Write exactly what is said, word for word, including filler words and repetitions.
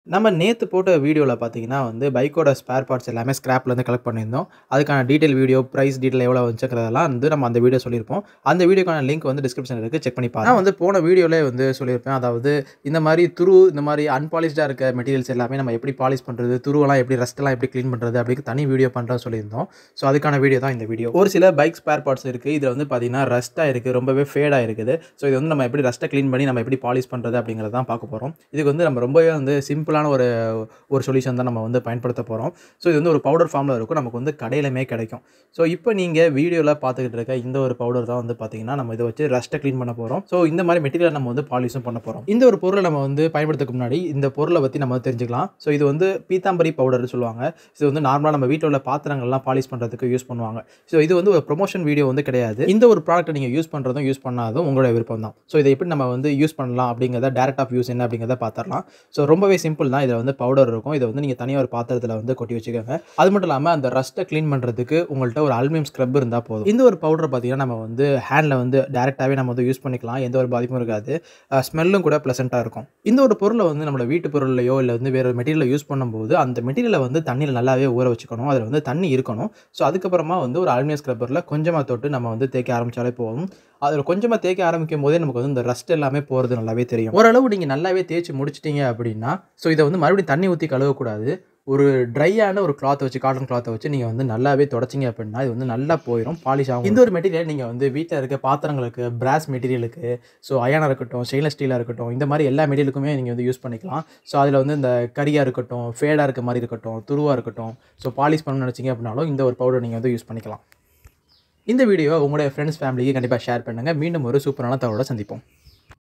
நம்ம நேத்து போட்ட வீடியோல பார்த்தீங்கன்னா வந்து பைக்கோட ஸ்பேர் பார்ட்ஸ் எல்லாமே ஸ்கிராப்லேருந்து கலெக்ட் பண்ணியிருந்தோம். அதுக்கான டீட்டெயில் வீடியோ, பிரைஸ் டீட்டெயில் எவ்வளோ வந்துச்சுங்கிறதெல்லாம் வந்து நம்ம அந்த வீடியோ சொல்லியிருப்போம். அந்த வீடியோக்கான லிங்க் வந்து டிஸ்கிரிப்ஷன்ல இருக்கு. செக் பண்ணி பாருங்க. நான் வந்து போன வீடியோலயே வந்து சொல்லியிருப்பேன். அதாவது இந்த மாரி துரு, இந்த மாரி அன்பாலிஷ்டா இருக்க மெட்டீரியல்ஸ் எல்லாமே நம்ம எப்படி பாலிஷ் பண்றது, துருவெல்லாம் எப்படி ரஸ்ட்லாம் எப்படி கிளீன் பண்றது அப்படின்னு தனி வீடியோ பண்றோம்னு சொல்லியிருந்தோம். ஸோ அதுக்கான வீடியோ தான் இந்த வீடியோ. ஒரு சில பைக் ஸ்பேர் பார்ட்ஸ் இருக்கு. இதுல வந்து பார்த்தீங்கன்னா ரஸ்ட்டா இருக்கு. ரொம்பவே ஃபேடா இருக்குது. ஸோ இது வந்து நம்ம எப்படி ரஸ்ட்ட கிளீன் பண்ணி நம்ம எப்படி பாலிஷ் பண்றது அப்படிங்கிறத தான் பார்க்க போறோம். இதுக்கு வந்து நம்ம ரொம்பவே வந்து சிம்பிளான ஒரு ஒரு சொல்யூஷன் தான் நம்ம வந்து பயன்படுத்த போகிறோம். ஸோ இது வந்து ஒரு பவுடர் ஃபார்மில் இருக்கும். நமக்கு வந்து கடையிலுமே கிடைக்கும். ஸோ இப்போ நீங்கள் வீடியோவில் பார்த்துக்கிட்டு இருக்க இந்த ஒரு பவுடர் தான் வந்து பார்த்தீங்கன்னா நம்ம இதை வச்சு ரஸ்ட்டை க்ளீன் பண்ண போகிறோம். ஸோ இந்த மாதிரி மெட்டீரியல் நம்ம வந்து பாலிஷும் பண்ண போகிறோம். இந்த ஒரு பொருளை நம்ம வந்து பயன்படுத்துறதுக்கு முன்னாடி இந்த பொருளை பற்றி நம்ம தெரிஞ்சுக்கலாம். ஸோ இது வந்து பீத்தாம்பரி பவுடர்னு சொல்லுவாங்க. இது வந்து நார்மலாக நம்ம வீட்டில் உள்ள பாத்திரங்கள்லாம் பாலிஷ் பண்ணுறதுக்கு யூஸ் பண்ணுவாங்க. ஸோ இது வந்து ஒரு ப்ரொமோஷன் வீடியோ வந்து கிடையாது. இந்த ஒரு ப்ராடக்ட்டை நீங்கள் யூஸ் பண்ணுறதும் யூஸ் பண்ணாதும் உங்களோட விருப்பம் தான். ஸோ இதை எப்படி நம்ம வந்து யூஸ் பண்ணலாம் அப்படிங்கிறத டேரக்ட் ஆஃப் யூஸ் என்ன அப்படிங்கிறத பார்த்துடலாம். ஸோ ரொம்பவே சிம்பிள் தான். இதில் வந்து பவுடர் இருக்கும். இதை வந்து நீங்கள் தனியாக ஒரு பாத்திரத்தில் வந்து கொட்டி வச்சுக்கோங்க. அது மட்டும் இல்லாமல் அந்த ரஸ்ட்டை க்ளீன் பண்ணுறதுக்கு உங்கள்கிட்ட ஒரு அலுமினியம் ஸ்க்ரப் இருந்தால் போதும். இந்த ஒரு பவுடர் பார்த்தீங்கன்னா நம்ம வந்து ஹேண்டில் வந்து டேரெக்டாகவே நம்ம வந்து யூஸ் பண்ணிக்கலாம். எந்த ஒரு பாதிப்பும் இருக்காது. ஸ்மெல்லும் கூட ப்ளசண்ட்டாக இருக்கும். இந்த ஒரு பொருளை வந்து நம்மளோட வீட்டு பொருளையோ இல்லை வந்து வேறு மெட்டீரியலை யூஸ் பண்ணும்போது அந்த மெட்டீரியலை வந்து தண்ணியில் நல்லாவே ஊற வச்சுக்கணும். அதில் வந்து தண்ணி இருக்கணும். ஸோ அதுக்கப்புறமா வந்து ஒரு அலுமினியம் ஸ்க்ரப்பரில் கொஞ்சமாக தொட்டு நம்ம வந்து தேய்க்க ஆரம்பித்தாலே போதும். அதில் கொஞ்சமாக தேய்க்க ஆரம்பிக்கும் போதே நமக்கு வந்து இந்த ரஸ்ட் எல்லாமே போகிறது நல்லாவே தெரியும். ஓரளவு நீங்கள் நல்லாவே தேய்ச்சி முடிச்சிட்டிங்க அப்படின்னா ஸோ இதை வந்து மறுபடியும் தண்ணி ஊற்றி கழுவக்கூடாது. ஒரு ட்ரையான ஒரு கிளாத் வச்சு காட்டன் கிளாத்தை வச்சு நீங்கள் வந்து நல்லாவே தொடச்சிங்க அப்படின்னா இது வந்து நல்லா போயிடும், பாலிஷ் ஆகும். இந்த ஒரு மெட்டீரியல் நீங்கள் வந்து வீட்டில் இருக்க பாத்திரங்களுக்கு, பிராஸ் மெட்டீரியலுக்கு, ஸோ அயனாக இருக்கட்டும், ஸ்டெயின்லெஸ் ஸ்டீலாக இருக்கட்டும், இந்த மாதிரி எல்லா மெட்டீரியலுக்குமே நீங்கள் வந்து யூஸ் பண்ணிக்கலாம். ஸோ அதில் வந்து இந்த கரியாக இருக்கட்டும், ஃபேடாக இருக்க மாதிரி இருக்கட்டும், துருவாக இருக்கட்டும், ஸோ பாலிஷ் பண்ணணும்னு நினச்சிங்க அப்படின்னாலும் இந்த ஒரு பவுடர் நீங்கள் வந்து யூஸ் பண்ணிக்கலாம். இந்த வீடியோ உங்களுடைய ஃப்ரெண்ட்ஸ் ஃபேமிலிக்கு கண்டிப்பாக ஷேர் பண்ணுங்கள். மீண்டும் ஒரு சூப்பரான தகவலோட சந்திப்போம்.